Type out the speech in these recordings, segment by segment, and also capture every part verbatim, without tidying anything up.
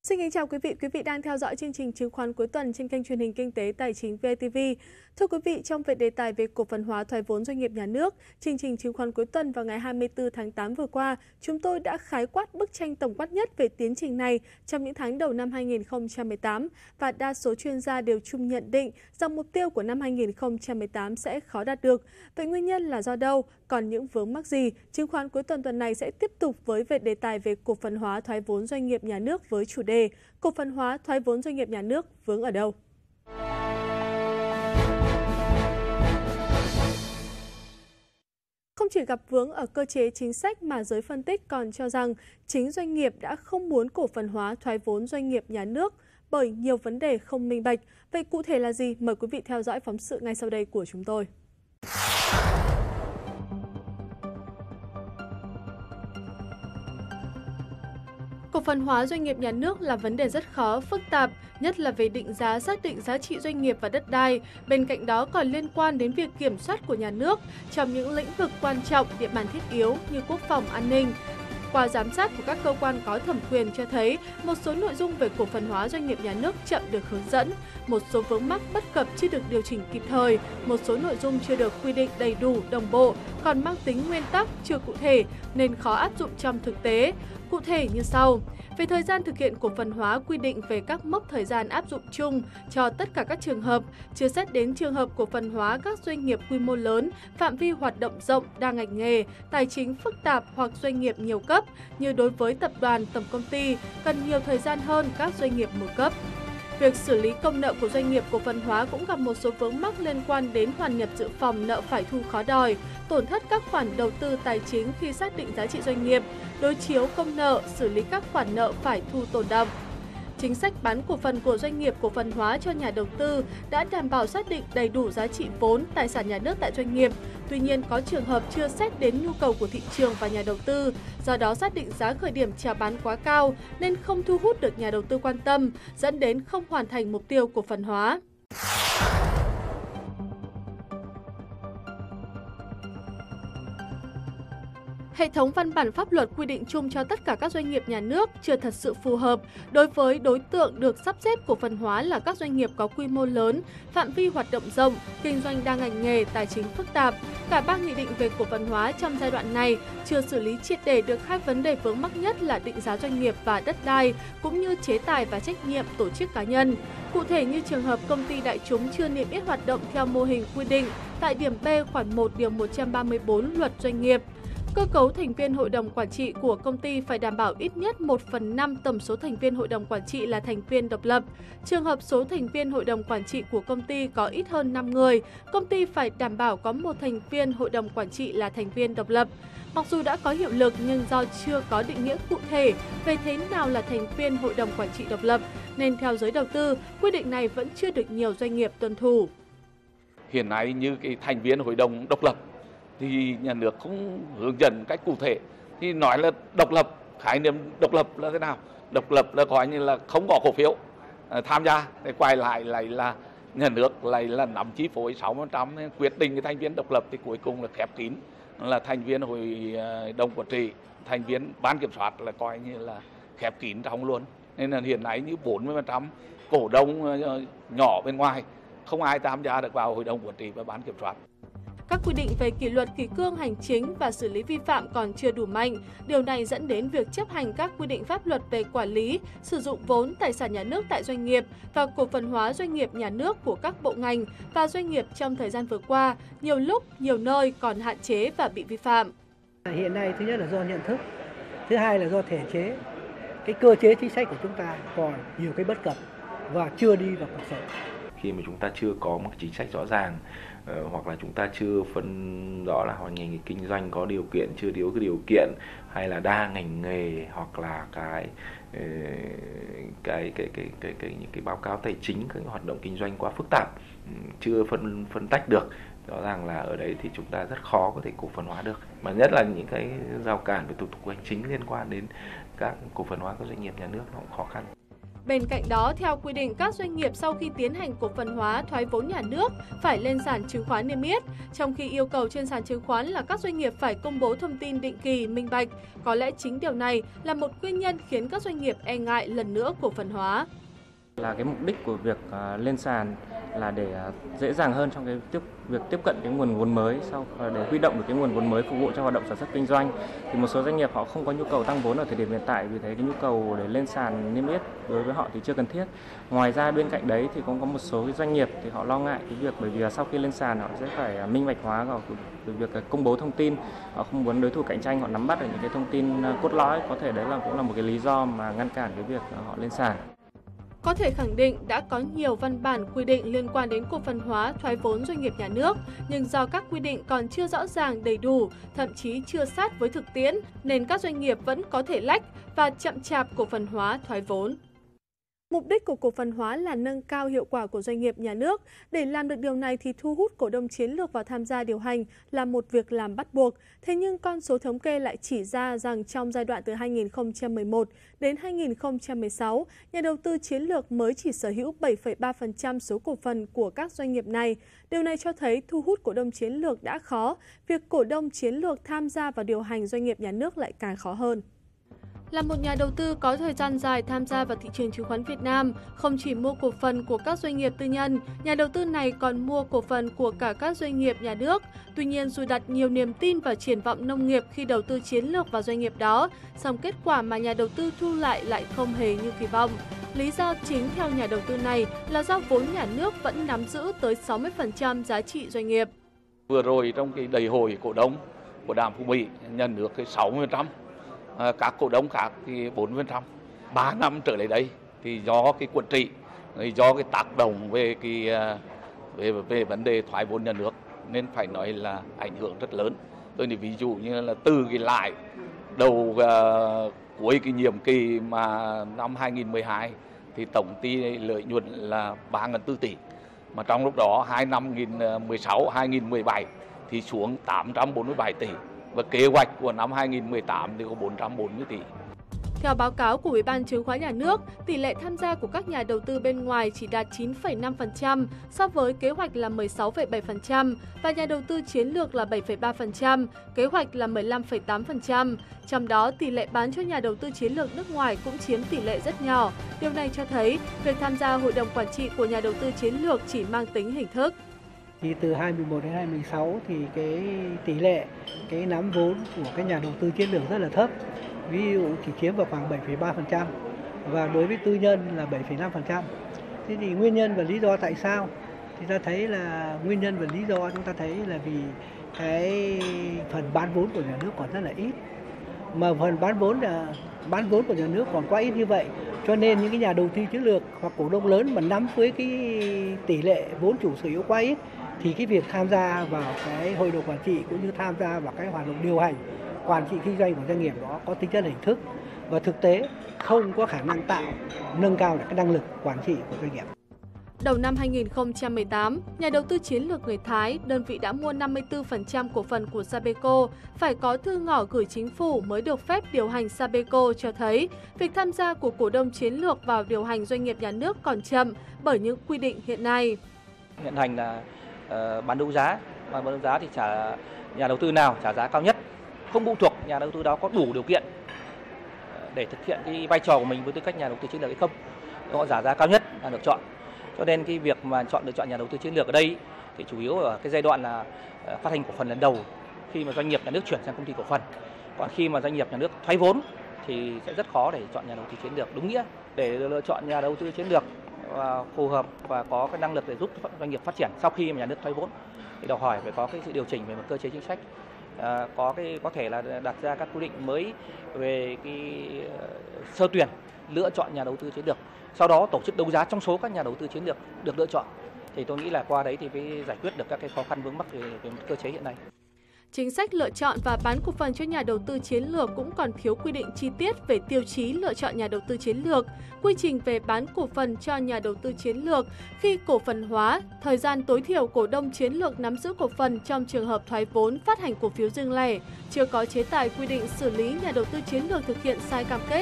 Xin kính chào quý vị, quý vị đang theo dõi chương trình chứng khoán cuối tuần trên kênh truyền hình Kinh tế Tài chính vê tê vê. Thưa quý vị, trong về đề tài về cổ phần hóa thoái vốn doanh nghiệp nhà nước, chương trình chứng khoán cuối tuần vào ngày hai mươi tư tháng tám vừa qua, chúng tôi đã khái quát bức tranh tổng quát nhất về tiến trình này trong những tháng đầu năm hai nghìn không trăm mười tám và đa số chuyên gia đều chung nhận định rằng mục tiêu của năm hai nghìn không trăm mười tám sẽ khó đạt được. Vậy nguyên nhân là do đâu? Còn những vướng mắc gì? Chứng khoán cuối tuần tuần này sẽ tiếp tục với về đề tài về cổ phần hóa thoái vốn doanh nghiệp nhà nước với chủ đề cổ phần hóa thoái vốn doanh nghiệp nhà nước vướng ở đâu? Không chỉ gặp vướng ở cơ chế chính sách mà giới phân tích còn cho rằng chính doanh nghiệp đã không muốn cổ phần hóa thoái vốn doanh nghiệp nhà nước bởi nhiều vấn đề không minh bạch. Vậy cụ thể là gì? Mời quý vị theo dõi phóng sự ngay sau đây của chúng tôi. Cổ phần hóa doanh nghiệp nhà nước là vấn đề rất khó, phức tạp, nhất là về định giá, xác định giá trị doanh nghiệp và đất đai. Bên cạnh đó còn liên quan đến việc kiểm soát của nhà nước trong những lĩnh vực quan trọng, địa bàn thiết yếu như quốc phòng, an ninh. Qua giám sát của các cơ quan có thẩm quyền cho thấy một số nội dung về cổ phần hóa doanh nghiệp nhà nước chậm được hướng dẫn, một số vướng mắc bất cập chưa được điều chỉnh kịp thời, một số nội dung chưa được quy định đầy đủ, đồng bộ, còn mang tính nguyên tắc, chưa cụ thể nên khó áp dụng trong thực tế. Cụ thể như sau. Về thời gian thực hiện cổ phần hóa, quy định về các mốc thời gian áp dụng chung cho tất cả các trường hợp, chưa xét đến trường hợp cổ phần hóa các doanh nghiệp quy mô lớn, phạm vi hoạt động rộng, đa ngành nghề, tài chính phức tạp hoặc doanh nghiệp nhiều cấp, như đối với tập đoàn, tổng công ty, cần nhiều thời gian hơn các doanh nghiệp một cấp. Việc xử lý công nợ của doanh nghiệp cổ phần hóa cũng gặp một số vướng mắc liên quan đến hoàn nhập dự phòng nợ phải thu khó đòi, tổn thất các khoản đầu tư tài chính khi xác định giá trị doanh nghiệp, đối chiếu công nợ, xử lý các khoản nợ phải thu tồn đọng. Chính sách bán cổ phần của doanh nghiệp cổ phần hóa cho nhà đầu tư đã đảm bảo xác định đầy đủ giá trị vốn, tài sản nhà nước tại doanh nghiệp. Tuy nhiên, có trường hợp chưa xét đến nhu cầu của thị trường và nhà đầu tư, do đó xác định giá khởi điểm chào bán quá cao nên không thu hút được nhà đầu tư quan tâm, dẫn đến không hoàn thành mục tiêu cổ phần hóa. Hệ thống văn bản pháp luật quy định chung cho tất cả các doanh nghiệp nhà nước chưa thật sự phù hợp đối với đối tượng được sắp xếp cổ phần hóa là các doanh nghiệp có quy mô lớn, phạm vi hoạt động rộng, kinh doanh đa ngành nghề, tài chính phức tạp. Cả ba nghị định về cổ phần hóa trong giai đoạn này chưa xử lý triệt để được hai vấn đề vướng mắc nhất là định giá doanh nghiệp và đất đai, cũng như chế tài và trách nhiệm tổ chức cá nhân. Cụ thể như trường hợp công ty đại chúng chưa niêm yết hoạt động theo mô hình quy định tại điểm B khoản một điều một trăm ba mươi tư Luật Doanh nghiệp. Cơ cấu thành viên hội đồng quản trị của công ty phải đảm bảo ít nhất một phần năm tổng số thành viên hội đồng quản trị là thành viên độc lập. Trường hợp số thành viên hội đồng quản trị của công ty có ít hơn năm người, công ty phải đảm bảo có một thành viên hội đồng quản trị là thành viên độc lập. Mặc dù đã có hiệu lực nhưng do chưa có định nghĩa cụ thể về thế nào là thành viên hội đồng quản trị độc lập, nên theo giới đầu tư, quy định này vẫn chưa được nhiều doanh nghiệp tuân thủ. Hiện nay như cái thành viên hội đồng độc lập thì nhà nước không hướng dẫn cách cụ thể, thì nói là độc lập, khái niệm độc lập là thế nào? Độc lập là coi như là không có cổ phiếu à, tham gia, để quay lại lại là nhà nước lại là nắm chi phối sáu mươi phần trăm, quyết định cái thành viên độc lập thì cuối cùng là khép kín, là thành viên hội đồng quản trị, thành viên ban kiểm soát là coi như là khép kín trong luôn. Nên là hiện nay như bốn mươi phần trăm cổ đông nhỏ bên ngoài không ai tham gia được vào hội đồng quản trị và ban kiểm soát. Các quy định về kỷ luật kỷ cương hành chính và xử lý vi phạm còn chưa đủ mạnh. Điều này dẫn đến việc chấp hành các quy định pháp luật về quản lý, sử dụng vốn, tài sản nhà nước tại doanh nghiệp và cổ phần hóa doanh nghiệp nhà nước của các bộ ngành và doanh nghiệp trong thời gian vừa qua, nhiều lúc, nhiều nơi còn hạn chế và bị vi phạm. Hiện nay thứ nhất là do nhận thức, thứ hai là do thể chế. Cái cơ chế chính sách của chúng ta còn nhiều cái bất cập và chưa đi vào cuộc sống. Khi mà chúng ta chưa có một chính sách rõ ràng, uh, hoặc là chúng ta chưa phân rõ là họ ngành kinh doanh có điều kiện, chưa thiếu cái điều kiện, hay là đa ngành nghề, hoặc là cái uh, cái, cái cái cái cái những cái báo cáo tài chính, các hoạt động kinh doanh quá phức tạp, um, chưa phân phân tách được. Rõ ràng là ở đấy thì chúng ta rất khó có thể cổ phần hóa được, mà nhất là những cái rào cản về thủ tục hành chính liên quan đến các cổ phần hóa các doanh nghiệp nhà nước nó cũng khó khăn. Bên cạnh đó, theo quy định, các doanh nghiệp sau khi tiến hành cổ phần hóa thoái vốn nhà nước phải lên sàn chứng khoán niêm yết, trong khi yêu cầu trên sàn chứng khoán là các doanh nghiệp phải công bố thông tin định kỳ, minh bạch. Có lẽ chính điều này là một nguyên nhân khiến các doanh nghiệp e ngại lần nữa cổ phần hóa. Là cái mục đích của việc uh, lên sàn là để uh, dễ dàng hơn trong cái tiếp việc tiếp cận cái nguồn vốn mới, sau uh, để huy động được cái nguồn vốn mới phục vụ cho hoạt động sản xuất kinh doanh. Thì một số doanh nghiệp họ không có nhu cầu tăng vốn ở thời điểm hiện tại, vì thế cái nhu cầu để lên sàn niêm yết đối với họ thì chưa cần thiết. Ngoài ra bên cạnh đấy thì cũng có một số doanh nghiệp thì họ lo ngại cái việc, bởi vì sau khi lên sàn họ sẽ phải uh, minh bạch hóa vào cái việc uh, công bố thông tin, họ không muốn đối thủ cạnh tranh họ nắm bắt được những cái thông tin uh, cốt lõi, có thể đấy là cũng là một cái lý do mà ngăn cản cái việc uh, họ lên sàn. Có thể khẳng định đã có nhiều văn bản quy định liên quan đến cổ phần hóa thoái vốn doanh nghiệp nhà nước, nhưng do các quy định còn chưa rõ ràng đầy đủ, thậm chí chưa sát với thực tiễn, nên các doanh nghiệp vẫn có thể lách và chậm chạp cổ phần hóa thoái vốn. Mục đích của cổ phần hóa là nâng cao hiệu quả của doanh nghiệp nhà nước. Để làm được điều này thì thu hút cổ đông chiến lược vào tham gia điều hành là một việc làm bắt buộc. Thế nhưng con số thống kê lại chỉ ra rằng trong giai đoạn từ hai nghìn không trăm mười một đến hai nghìn không trăm mười sáu, nhà đầu tư chiến lược mới chỉ sở hữu bảy phẩy ba phần trăm số cổ phần của các doanh nghiệp này. Điều này cho thấy thu hút cổ đông chiến lược đã khó, việc cổ đông chiến lược tham gia vào điều hành doanh nghiệp nhà nước lại càng khó hơn. Là một nhà đầu tư có thời gian dài tham gia vào thị trường chứng khoán Việt Nam, không chỉ mua cổ phần của các doanh nghiệp tư nhân, nhà đầu tư này còn mua cổ phần của cả các doanh nghiệp nhà nước. Tuy nhiên, dù đặt nhiều niềm tin vào triển vọng nông nghiệp khi đầu tư chiến lược vào doanh nghiệp đó, song kết quả mà nhà đầu tư thu lại lại không hề như kỳ vọng. Lý do chính theo nhà đầu tư này là do vốn nhà nước vẫn nắm giữ tới sáu mươi phần trăm giá trị doanh nghiệp. Vừa rồi trong cái đại hội cổ đông của Đàm Phú Mỹ nhận được cái sáu mươi phần trăm. Các cổ đông khác thì bốn mươi phần trăm. ba năm trở lại đây thì do cái quản trị, do cái tác động về cái về về vấn đề thoái vốn nhà nước nên phải nói là ảnh hưởng rất lớn. Tôi thì ví dụ như là từ cái lãi đầu uh, cuối cái nhiệm kỳ mà năm hai nghìn không trăm mười hai thì tổng ty lợi nhuận là ba nghìn bốn tỷ, mà trong lúc đó hai năm hai nghìn không trăm mười sáu hai nghìn không trăm mười bảy thì xuống tám trăm bốn mươi bảy tỷ. Và kế hoạch của năm hai nghìn không trăm mười tám thì có bốn trăm bốn mươi tỷ. Theo báo cáo của Ủy ban Chứng khoán Nhà nước, tỷ lệ tham gia của các nhà đầu tư bên ngoài chỉ đạt chín phẩy năm phần trăm so với kế hoạch là mười sáu phẩy bảy phần trăm và nhà đầu tư chiến lược là bảy phẩy ba phần trăm, kế hoạch là mười lăm phẩy tám phần trăm. Trong đó, tỷ lệ bán cho nhà đầu tư chiến lược nước ngoài cũng chiếm tỷ lệ rất nhỏ. Điều này cho thấy việc tham gia hội đồng quản trị của nhà đầu tư chiến lược chỉ mang tính hình thức. Thì từ hai nghìn không trăm mười một đến hai nghìn không trăm mười sáu thì cái tỷ lệ cái nắm vốn của các nhà đầu tư chiến lược rất là thấp. Ví dụ chỉ chiếm vào khoảng bảy phẩy ba phần trăm và đối với tư nhân là bảy phẩy năm phần trăm. Thế thì nguyên nhân và lý do tại sao? Thì ta thấy là nguyên nhân và lý do chúng ta thấy là vì cái phần bán vốn của nhà nước còn rất là ít. Mà phần bán vốn là bán vốn của nhà nước còn quá ít như vậy, cho nên những cái nhà đầu tư chiến lược hoặc cổ đông lớn mà nắm với cái tỷ lệ vốn chủ sở hữu quá ít thì cái việc tham gia vào cái hội đồng quản trị cũng như tham gia vào cái hoạt động điều hành quản trị kinh doanh của doanh nghiệp đó có tính chất hình thức và thực tế không có khả năng tạo nâng cao được cái năng lực quản trị của doanh nghiệp. Đầu năm hai nghìn không trăm mười tám, nhà đầu tư chiến lược người Thái, đơn vị đã mua năm mươi tư phần trăm cổ phần của Sabeco, phải có thư ngỏ gửi chính phủ mới được phép điều hành Sabeco, cho thấy việc tham gia của cổ đông chiến lược vào điều hành doanh nghiệp nhà nước còn chậm bởi những quy định hiện nay. Hiện hành là uh, bán đấu giá, bán đấu giá thì trả nhà đầu tư nào trả giá cao nhất, không phụ thuộc nhà đầu tư đó có đủ điều kiện để thực hiện cái vai trò của mình với tư cách nhà đầu tư chiến lược hay không, họ trả giá cao nhất là được chọn. Cho nên cái việc mà chọn lựa chọn nhà đầu tư chiến lược ở đây thì chủ yếu ở cái giai đoạn là phát hành cổ phần lần đầu khi mà doanh nghiệp nhà nước chuyển sang công ty cổ phần. Còn khi mà doanh nghiệp nhà nước thoái vốn thì sẽ rất khó để chọn nhà đầu tư chiến lược đúng nghĩa. Để lựa chọn nhà đầu tư chiến lược phù hợp và có cái năng lực để giúp doanh nghiệp phát triển sau khi mà nhà nước thoái vốn thì đòi hỏi phải có cái sự điều chỉnh về một cơ chế chính sách, à, có cái có thể là đặt ra các quy định mới về cái sơ tuyển lựa chọn nhà đầu tư chiến lược. Sau đó tổ chức đấu giá trong số các nhà đầu tư chiến lược được lựa chọn. Thì tôi nghĩ là qua đấy thì mới giải quyết được các cái khó khăn vướng mắc về, về cơ chế hiện nay. Chính sách lựa chọn và bán cổ phần cho nhà đầu tư chiến lược cũng còn thiếu quy định chi tiết về tiêu chí lựa chọn nhà đầu tư chiến lược, quy trình về bán cổ phần cho nhà đầu tư chiến lược khi cổ phần hóa, thời gian tối thiểu cổ đông chiến lược nắm giữ cổ phần trong trường hợp thoái vốn phát hành cổ phiếu riêng lẻ, chưa có chế tài quy định xử lý nhà đầu tư chiến lược thực hiện sai cam kết.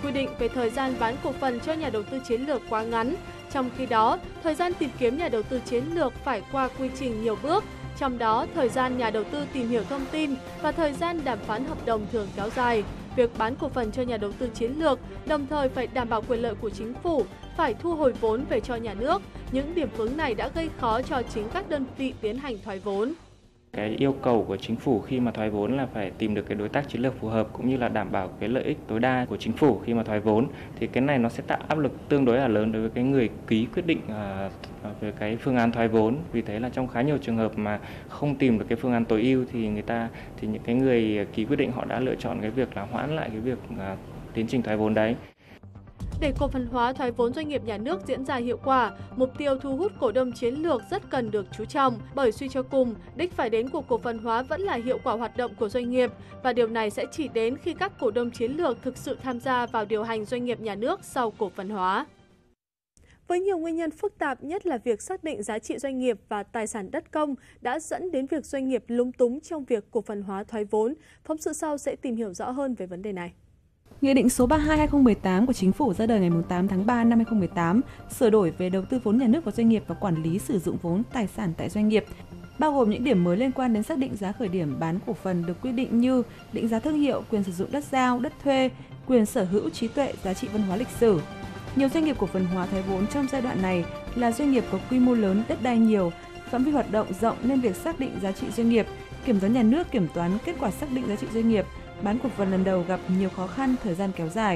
quy định về thời gian bán cổ phần cho nhà đầu tư chiến lược quá ngắn. Trong khi đó, thời gian tìm kiếm nhà đầu tư chiến lược phải qua quy trình nhiều bước, trong đó thời gian nhà đầu tư tìm hiểu thông tin và thời gian đàm phán hợp đồng thường kéo dài. Việc bán cổ phần cho nhà đầu tư chiến lược đồng thời phải đảm bảo quyền lợi của chính phủ, phải thu hồi vốn về cho nhà nước. Những điểm vướng này đã gây khó cho chính các đơn vị tiến hành thoái vốn. Cái yêu cầu của chính phủ khi mà thoái vốn là phải tìm được cái đối tác chiến lược phù hợp cũng như là đảm bảo cái lợi ích tối đa của chính phủ khi mà thoái vốn, thì cái này nó sẽ tạo áp lực tương đối là lớn đối với cái người ký quyết định uh, về cái phương án thoái vốn. Vì thế là trong khá nhiều trường hợp mà không tìm được cái phương án tối ưu thì người ta thì những cái người ký quyết định họ đã lựa chọn cái việc là hoãn lại cái việc uh, tiến trình thoái vốn đấy. Để cổ phần hóa thoái vốn doanh nghiệp nhà nước diễn ra hiệu quả, mục tiêu thu hút cổ đông chiến lược rất cần được chú trọng, bởi suy cho cùng, đích phải đến của cổ phần hóa vẫn là hiệu quả hoạt động của doanh nghiệp, và điều này sẽ chỉ đến khi các cổ đông chiến lược thực sự tham gia vào điều hành doanh nghiệp nhà nước sau cổ phần hóa. Với nhiều nguyên nhân phức tạp, nhất là việc xác định giá trị doanh nghiệp và tài sản đất công đã dẫn đến việc doanh nghiệp lúng túng trong việc cổ phần hóa thoái vốn. Phóng sự sau sẽ tìm hiểu rõ hơn về vấn đề này. Nghị định số ba mươi hai trên hai nghìn không trăm mười tám của Chính phủ ra đời ngày tám tháng ba năm hai nghìn không trăm mười tám sửa đổi về đầu tư vốn nhà nước vào doanh nghiệp và quản lý sử dụng vốn tài sản tại doanh nghiệp, bao gồm những điểm mới liên quan đến xác định giá khởi điểm bán cổ phần được quy định như định giá thương hiệu, quyền sử dụng đất giao, đất thuê, quyền sở hữu trí tuệ, giá trị văn hóa lịch sử. Nhiều doanh nghiệp cổ phần hóa thoái vốn trong giai đoạn này là doanh nghiệp có quy mô lớn, đất đai nhiều, phạm vi hoạt động rộng nên việc xác định giá trị doanh nghiệp, kiểm toán nhà nước kiểm toán kết quả xác định giá trị doanh nghiệp, bán cổ phần lần đầu gặp nhiều khó khăn, thời gian kéo dài.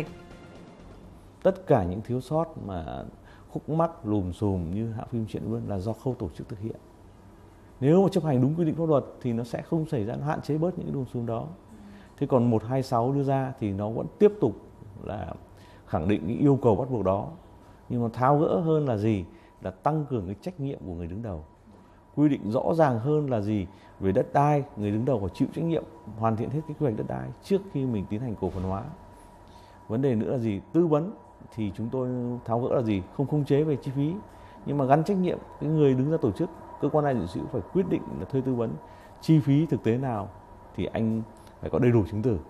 Tất cả những thiếu sót mà khúc mắc lùm xùm như Hãng phim Truyện Luôn là do khâu tổ chức thực hiện. Nếu mà chấp hành đúng quy định pháp luật thì nó sẽ không xảy ra, hạn chế bớt những lùm xùm đó. Thế còn một hai sáu đưa ra thì nó vẫn tiếp tục là khẳng định những yêu cầu bắt buộc đó. Nhưng mà tháo gỡ hơn là gì? Là tăng cường cái trách nhiệm của người đứng đầu. Quy định rõ ràng hơn là gì? Về đất đai, người đứng đầu phải chịu trách nhiệm hoàn thiện hết cái quy hoạch đất đai trước khi mình tiến hành cổ phần hóa. Vấn đề nữa là gì? Tư vấn thì chúng tôi tháo gỡ là gì? Không khống chế về chi phí, nhưng mà gắn trách nhiệm cái người đứng ra tổ chức, cơ quan đại diện sự phải quyết định là thuê tư vấn, chi phí thực tế nào thì anh phải có đầy đủ chứng từ.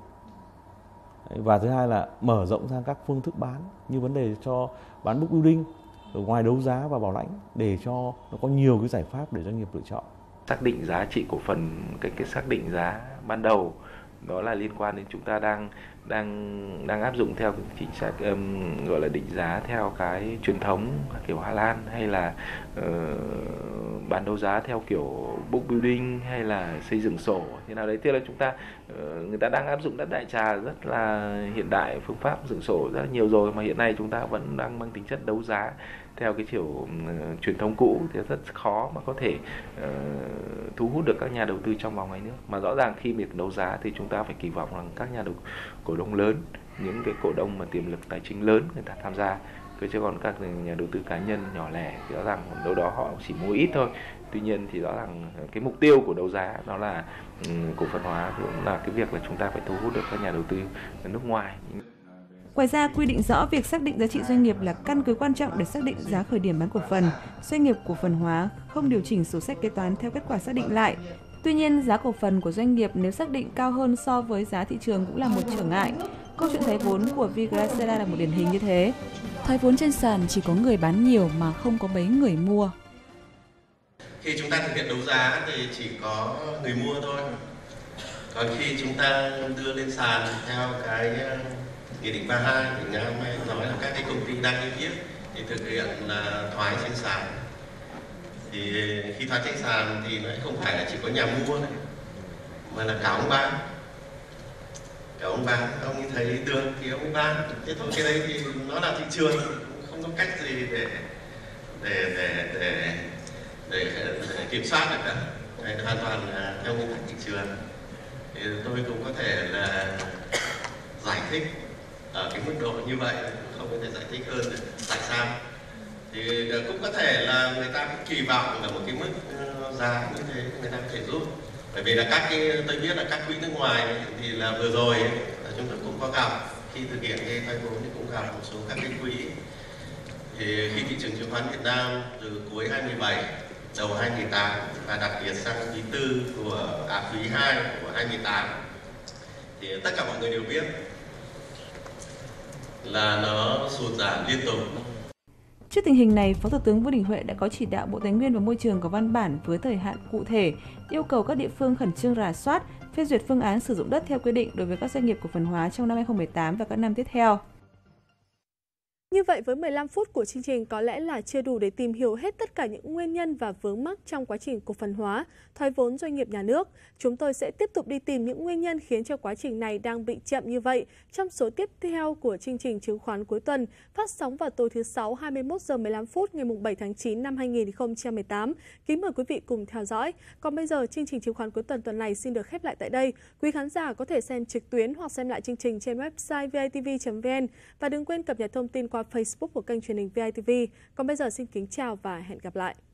Và thứ hai là mở rộng sang các phương thức bán, như vấn đề cho bán book building, ở ngoài đấu giá và bảo lãnh, để cho nó có nhiều cái giải pháp để doanh nghiệp lựa chọn. Xác định giá trị cổ phần, cái cái xác định giá ban đầu đó là liên quan đến chúng ta đang đang đang áp dụng theo chính sách um, gọi là định giá theo cái truyền thống kiểu Hà Lan, hay là uh, bán đấu giá theo kiểu book building, hay là xây dựng sổ thế nào đấy. Tức là chúng ta uh, người ta đang áp dụng đất đại trà rất là hiện đại, phương pháp dựng sổ rất là nhiều rồi, mà hiện nay chúng ta vẫn đang mang tính chất đấu giá theo cái kiểu uh, truyền thống cũ thì rất khó mà có thể uh, thu hút được các nhà đầu tư trong và ngoài nước. Mà rõ ràng khi việc đấu giá thì chúng ta phải kỳ vọng rằng các nhà đầu cổ đông lớn, những cái cổ đông mà tiềm lực tài chính lớn người ta tham gia, chứ còn các nhà đầu tư cá nhân nhỏ lẻ thì rõ ràng đâu đó họ chỉ mua ít thôi. Tuy nhiên thì rõ ràng cái mục tiêu của đấu giá đó là um, cổ phần hóa cũng là cái việc là chúng ta phải thu hút được các nhà đầu tư nước ngoài. Ngoài ra, quy định rõ việc xác định giá trị doanh nghiệp là căn cứ quan trọng để xác định giá khởi điểm bán cổ phần. Doanh nghiệp cổ phần hóa không điều chỉnh sổ sách kế toán theo kết quả xác định lại. Tuy nhiên, giá cổ phần của doanh nghiệp nếu xác định cao hơn so với giá thị trường cũng là một trở ngại. Câu chuyện thoái vốn của Vigracera là một điển hình như thế. Thoái vốn trên sàn chỉ có người bán nhiều mà không có mấy người mua. Khi chúng ta thực hiện đấu giá thì chỉ có người mua thôi. Còn khi chúng ta đưa lên sàn theo cái Nghị định ba mươi hai thì ngày hôm nay nói là các cái công ty đang niêm yết thì thực hiện là thoái trên sàn. Thì khi thoái trên sàn thì nó không phải là chỉ có nhà mua này, mà là cả ông bán. Cả ông bán, ông ấy thấy được thì ông ấy bán. Thế thôi, cái đấy thì nó là thị trường, không có cách gì để để để để để, để kiểm soát được cả. Đấy, hoàn toàn là theo nguyên tắc thị trường. Thì tôi cũng có thể là giải thích ở cái mức độ như vậy, không có thể giải thích hơn được tại sao. Thì cũng có thể là người ta cũng kỳ vọng là một cái mức giá như thế người ta có thể giúp. Bởi vì là các cái, tôi biết là các quỹ nước ngoài thì là vừa rồi ấy, là chúng tôi cũng có gặp, khi thực hiện cái thoái vốn thì cũng gặp một số các cái quỹ. Thì khi thị trường chứng khoán Việt Nam từ cuối hai mươi bảy, đầu hai mươi tám và đặc biệt sang quý tư của à, quý hai của hai mươi tám thì tất cả mọi người đều biết là nó sụt giảm liên tục. Trước tình hình này, Phó Thủ tướng Vương Đình Huệ đã có chỉ đạo Bộ Tài nguyên và Môi trường có văn bản với thời hạn cụ thể, yêu cầu các địa phương khẩn trương rà soát, phê duyệt phương án sử dụng đất theo quy định đối với các doanh nghiệp cổ phần hóa trong năm hai không một tám và các năm tiếp theo. Như vậy với mười lăm phút của chương trình có lẽ là chưa đủ để tìm hiểu hết tất cả những nguyên nhân và vướng mắc trong quá trình cổ phần hóa, thoái vốn doanh nghiệp nhà nước. Chúng tôi sẽ tiếp tục đi tìm những nguyên nhân khiến cho quá trình này đang bị chậm như vậy trong số tiếp theo của chương trình chứng khoán cuối tuần, phát sóng vào tối thứ Sáu hai mươi mốt giờ mười lăm phút ngày bảy tháng chín năm hai nghìn không trăm mười tám. Kính mời quý vị cùng theo dõi. Còn bây giờ chương trình chứng khoán cuối tuần tuần này xin được khép lại tại đây. Quý khán giả có thể xem trực tuyến hoặc xem lại chương trình trên website v i t v chấm v n và đừng quên cập nhật thông tin qua Facebook của kênh truyền hình vê i tê vê. Còn bây giờ xin kính chào và hẹn gặp lại.